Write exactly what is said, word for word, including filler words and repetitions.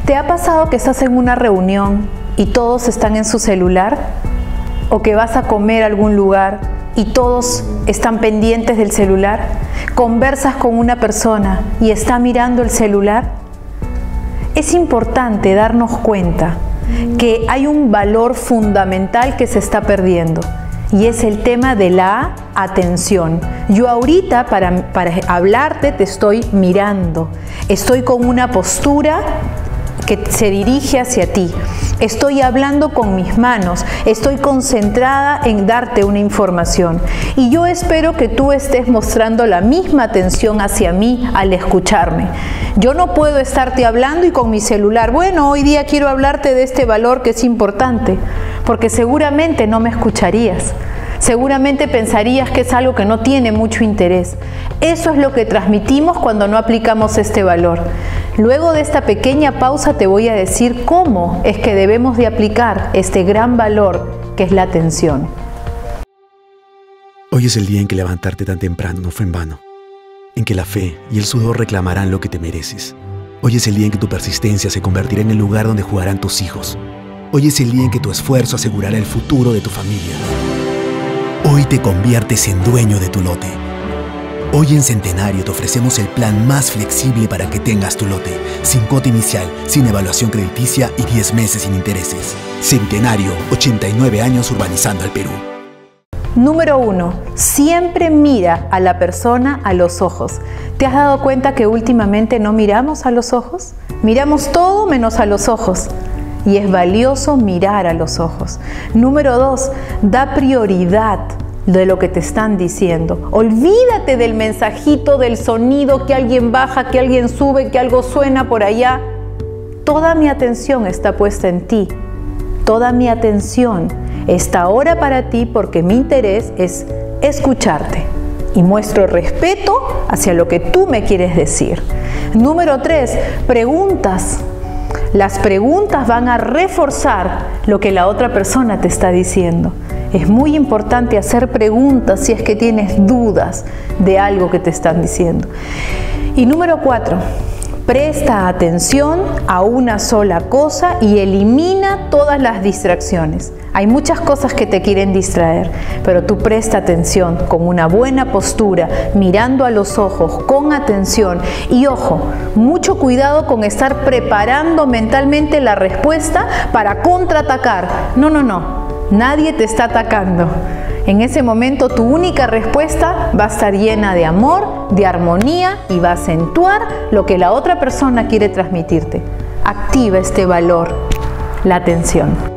¿Te ha pasado que estás en una reunión y todos están en su celular? ¿O que vas a comer a algún lugar y todos están pendientes del celular? ¿Conversas con una persona y está mirando el celular? Es importante darnos cuenta que hay un valor fundamental que se está perdiendo y es el tema de la atención. Yo ahorita para, para hablarte te estoy mirando, estoy con una postura que se dirige hacia ti. Estoy hablando con mis manos, estoy concentrada en darte una información y yo espero que tú estés mostrando la misma atención hacia mí al escucharme. Yo no puedo estarte hablando y con mi celular, bueno, hoy día quiero hablarte de este valor que es importante, porque seguramente no me escucharías. Seguramente pensarías que es algo que no tiene mucho interés. Eso es lo que transmitimos cuando no aplicamos este valor. Luego de esta pequeña pausa te voy a decir cómo es que debemos de aplicar este gran valor que es la atención. Hoy es el día en que levantarte tan temprano no fue en vano, en que la fe y el sudor reclamarán lo que te mereces. Hoy es el día en que tu persistencia se convertirá en el lugar donde jugarán tus hijos. Hoy es el día en que tu esfuerzo asegurará el futuro de tu familia. Hoy te conviertes en dueño de tu lote. Hoy en Centenario te ofrecemos el plan más flexible para que tengas tu lote, sin cuota inicial, sin evaluación crediticia y diez meses sin intereses. Centenario, ochenta y nueve años urbanizando al Perú. Número uno, siempre mira a la persona a los ojos. ¿Te has dado cuenta que últimamente no miramos a los ojos? Miramos todo menos a los ojos. Y es valioso mirar a los ojos. Número dos, da prioridad de lo que te están diciendo. Olvídate del mensajito, del sonido, que alguien baja, que alguien sube, que algo suena por allá. Toda mi atención está puesta en ti. Toda mi atención está ahora para ti porque mi interés es escucharte y muestro respeto hacia lo que tú me quieres decir. Número tres, preguntas. Las preguntas van a reforzar lo que la otra persona te está diciendo. Es muy importante hacer preguntas si es que tienes dudas de algo que te están diciendo. Y número cuatro, presta atención a una sola cosa y elimina todas las distracciones. Hay muchas cosas que te quieren distraer, pero tú presta atención con una buena postura, mirando a los ojos, con atención. Y ojo, mucho cuidado con estar preparando mentalmente la respuesta para contraatacar. No, no, no. Nadie te está atacando. En ese momento tu única respuesta va a estar llena de amor, de armonía y va a acentuar lo que la otra persona quiere transmitirte. Activa este valor, la atención.